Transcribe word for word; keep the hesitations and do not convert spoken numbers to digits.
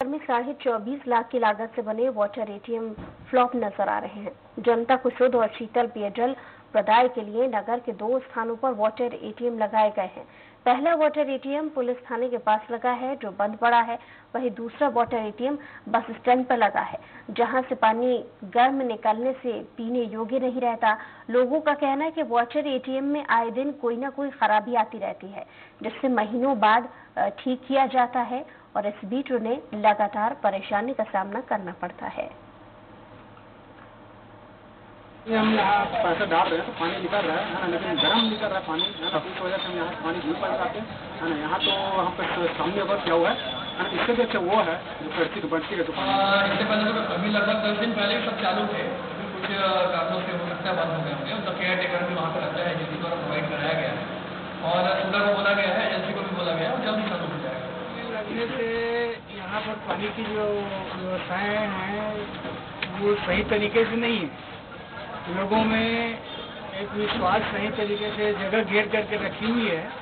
में साढ़े चौबीस लाख की लागत से बने वाटर एटीएम फ्लॉप नजर आ रहे हैं। जनता को शुद्ध और शीतल पेयजल प्रदाय के लिए नगर के दो स्थानों पर वाटर एटीएम लगाए गए हैं। पहला वाटर एटीएम पुलिस थाने के पास लगा है, जो बंद पड़ा है। वहीं दूसरा वाटर एटीएम बस स्टैंड पर लगा है, जहां से पानी गर्म निकलने से पीने योग्य नहीं रहता। लोगों का कहना है कि वाटर एटीएम में आए दिन कोई ना कोई खराबी आती रहती है, जिससे महीनों बाद ठीक किया जाता है और इस बीच उन्हें लगातार परेशानी का सामना करना पड़ता है। ये हम यहाँ पैसा डाल रहे हैं तो पानी निकल रहा है ना, लेकिन गर्म निकल रहा है पानी है ना, इस वजह से हम यहाँ पानी नहीं पड़ जाते है ना। यहाँ तो हम पे सामने अगर क्या हुआ है, इससे भी अच्छा वो है जो बढ़ती तो बढ़ती है दुकान। इससे पहले तो अभी लगभग दस दिन पहले सब चालू थे, कुछ कारणों से हो सकता है बंद हो गए होंगे। उसका केयर टेकर भी वहाँ पे लगता है, एजेंसी द्वारा प्रोवाइड कराया गया है और सूडा को बोला गया है, एजेंसी को भी बोला गया है और जल्दी चालू हो जाएगा। लगने से यहाँ पर पानी की जो व्यवस्थाएँ हैं वो सही तरीके से नहीं है। लोगों में एक विश्वास सही तरीके से जगह घेर करके रखी हुई है।